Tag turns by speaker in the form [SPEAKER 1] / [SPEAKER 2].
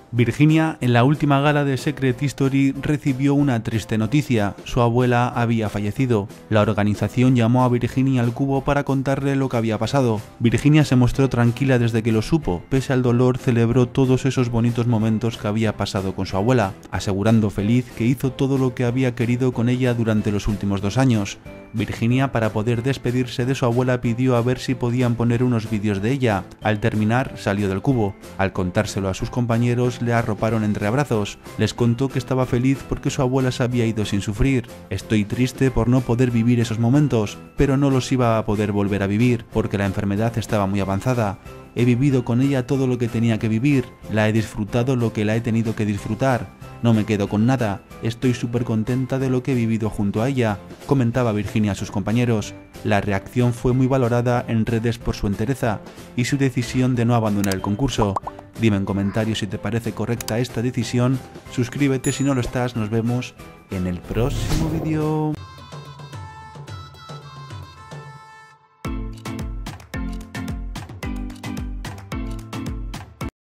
[SPEAKER 1] Virginia, en la última gala de Secret History, recibió una triste noticia: su abuela había fallecido. La organización llamó a Virginia al cubo para contarle lo que había pasado. Virginia se mostró tranquila desde que lo supo. Pese al dolor, celebró todos esos bonitos momentos que había pasado con su abuela, asegurando feliz que hizo todo lo que había querido con ella durante los últimos 2 años. Virginia, para poder despedirse de su abuela, pidió a ver si podían poner unos vídeos de ella. Al terminar, salió del cubo. Al contárselo a sus compañeros, le arroparon entre abrazos. Les contó que estaba feliz porque su abuela se había ido sin sufrir. Estoy triste por no poder vivir esos momentos, pero no los iba a poder volver a vivir porque la enfermedad estaba muy avanzada. He vivido con ella todo lo que tenía que vivir, la he disfrutado lo que la he tenido que disfrutar. No me quedo con nada, estoy súper contenta de lo que he vivido junto a ella, comentaba Virginia a sus compañeros. La reacción fue muy valorada en redes por su entereza y su decisión de no abandonar el concurso. Dime en comentarios si te parece correcta esta decisión, suscríbete si no lo estás, nos vemos en el próximo vídeo.